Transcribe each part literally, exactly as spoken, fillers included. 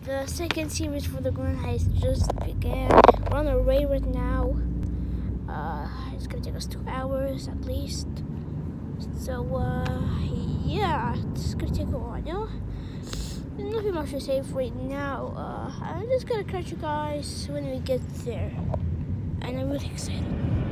the second series for the Grand Heist just began. We're on the way right now. Uh, it's gonna take us two hours at least. So, uh, yeah, it's gonna take a while. There's nothing much to say right now. Uh, I'm just gonna catch you guys when we get there. And I'm really excited.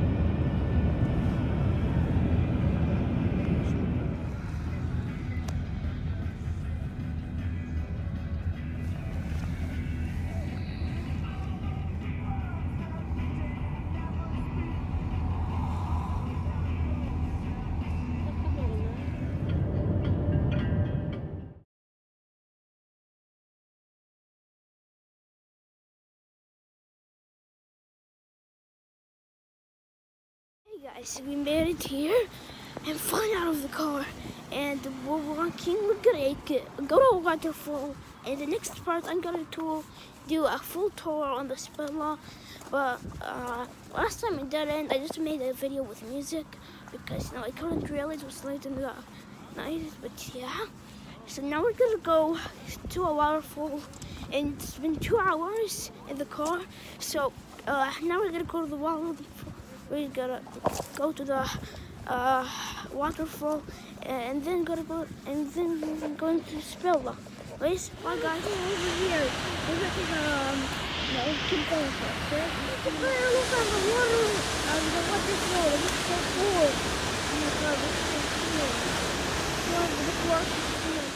Hey guys, we made it here and finally out of the car, and we're walking. We're gonna go to a waterfall, and the next part I'm gonna to do a full tour on the Spilla. But uh, last time it didn't. I just made a video with music because you know I couldn't realize it was late in the night. But yeah, so now we're gonna go to a waterfall, and it's been two hours in the car. So uh, now we're gonna go to the waterfall. We're gonna go to the uh, waterfall and then gonna go and then we're going to Spilla. Guys, my guys, over here. We're gonna take a um, no, keep going for it. Okay? Look at the water, uh, the waterfall. It's so cool. Oh my God, it's so cool. So the water is cool.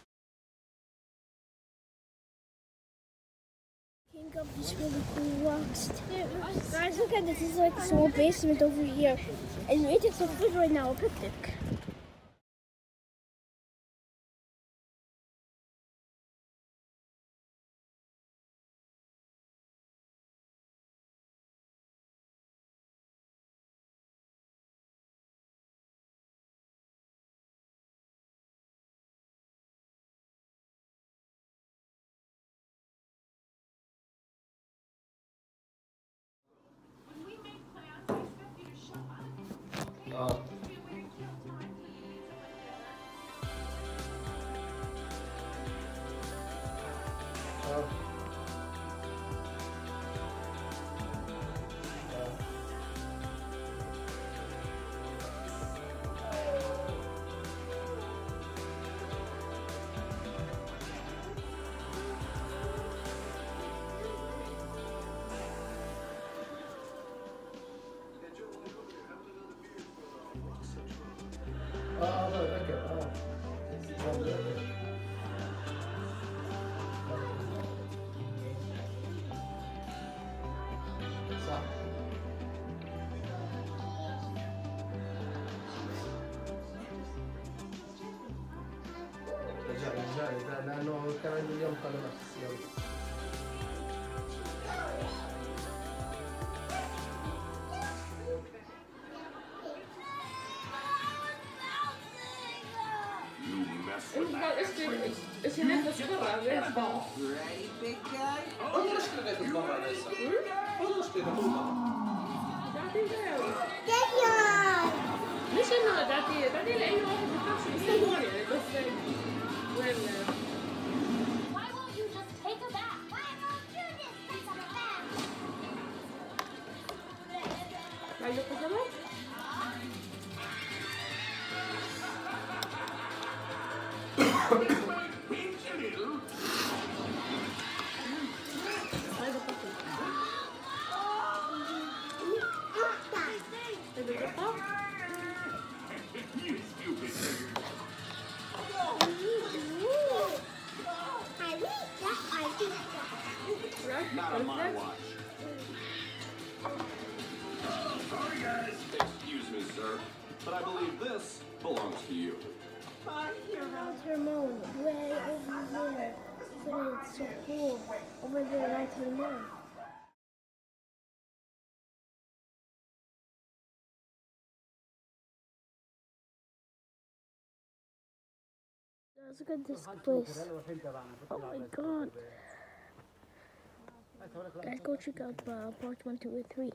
King of these really cool rocks too. Guys, look at this. This is like a small basement over here. And we're eating some food right now, a picnic. Uh. Uh. اه اه بتذكر اه صح رجع رجع لانه كان عنده اليوم طلبات يلا Is je net wat schorra, weet je wel? Ready, big guy? Oh, dat is goed even mama is. Oh, dat is goed. Dat is wel. Kijk ja. Misschien dat die dat die ene over de kast is niet mooi. Dat is wel. Why won't you just take a bath? Why won't you just take a bath? Kan je het doen? Not on my watch. Sorry, guys. Excuse me, sir, but I believe this belongs to you. How's Hermione? Way over there. But it's so cool. Over there, right to the moon. Guys, look at this place. Oh my God. Guys, go check out uh, part one, two, and three.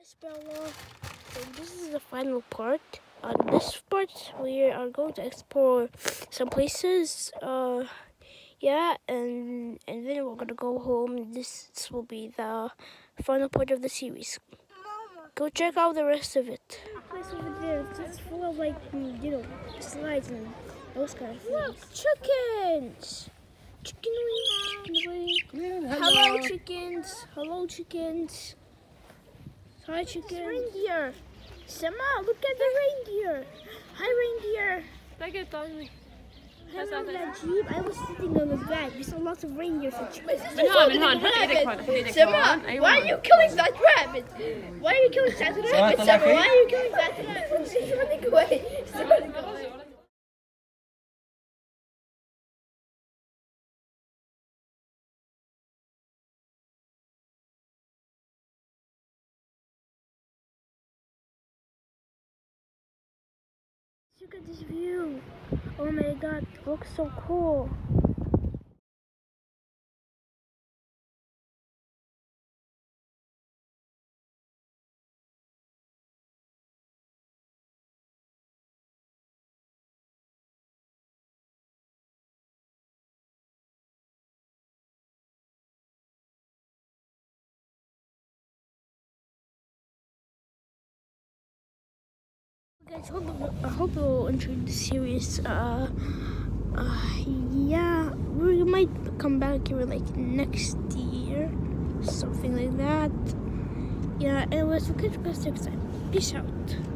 Bella, and this is the final part. On this part, we are going to explore some places. Uh, yeah, and and then we're gonna go home. This will be the final part of the series. Go check out the rest of it. Place over there, it's full of like you know slides and those kind of things. Look, chickens! Chicken wing, chicken wing. Hello, chickens. Hello, chickens. Hi, chicken. Reindeer. Sema, look at the reindeer. Hi, reindeer. Take it, Tommy. I was on that jeep. I was sitting on the back. We saw lots of reindeer for chickens. من هون من هون هات ايدك هون هات ايدك هون. Sema, why are you killing that rabbit? Why are you killing that rabbit? Sema, why are you killing that rabbit? She's running away. She's running away. Look at this view. Oh my god, it looks so cool. Guys, hope, I hope you'll enjoy the series. Uh, uh, yeah, we might come back here like next year, something like that. Yeah, anyways, we'll catch you guys next time. Peace out.